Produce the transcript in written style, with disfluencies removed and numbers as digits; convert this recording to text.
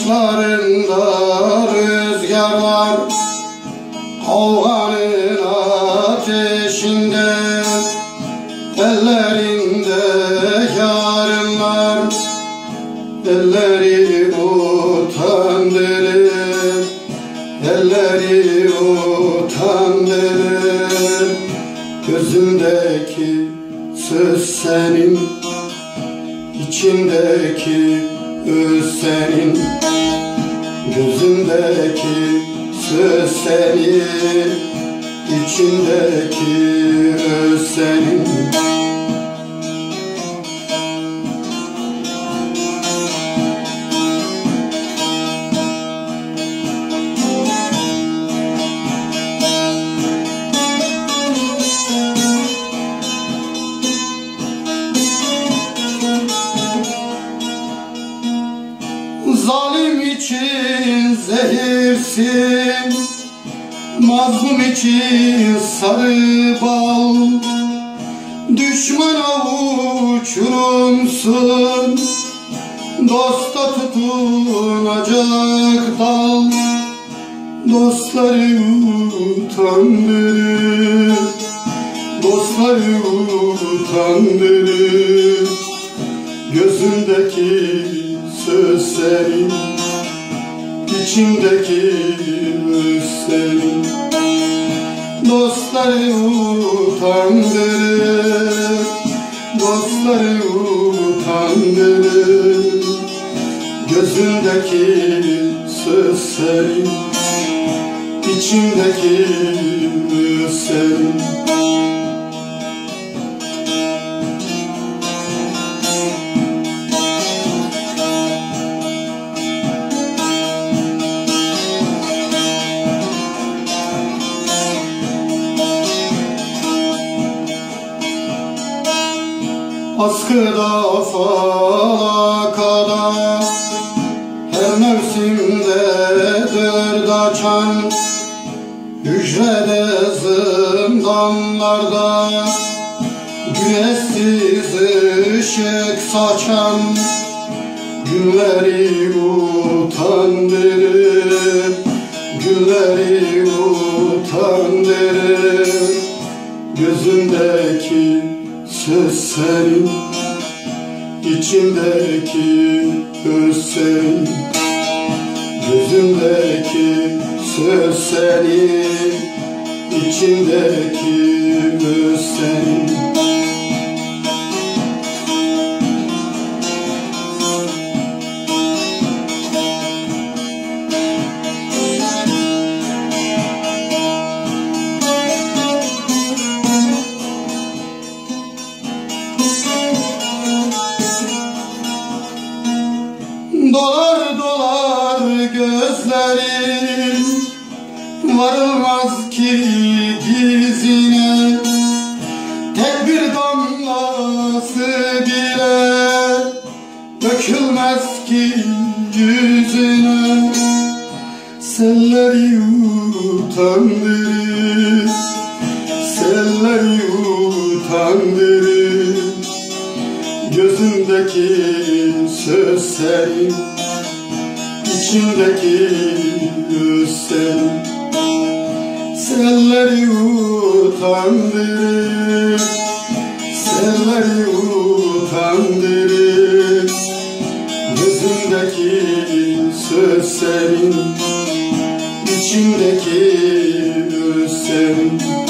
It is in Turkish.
Saçlarında rüzgarlar, kavganın ateşinde, ellerinde yarınlar, elleri utandırır, elleri utandırır. Gözündeki söz senin, içindeki öz senin. Gözündeki söz senin, içindeki öz senin. Zalim için zehirsin, mazlum için sarı bal, düşmana uçurumsun, dosta tutunacak dal. Dostları utandırır, dostları utandırır. Gözündeki söz senin, içindeki öz senin. Dostları utandırır, dostları utandırır. Gözündeki söz senin, içindeki öz senin. Askıda falakada, her mevsimde dört açan, hücrede zindanlarda, güneşsiz ışık saçan, günleri utandırır, günleri utandırır. Gözündeki söz senin, içindeki öz senin. Gözündeki söz senin, içindeki öz senin. Dolar dolar gözlerin, varılmaz ki gizine. Tek bir damlası bile dökülmez ki yüzüne. Selleri utandırır, selleri utandırır. Gözündeki söz senin, içindeki öz senin. Selleri utandırır, selleri utandırır. Gözündeki söz senin, içindeki öz senin.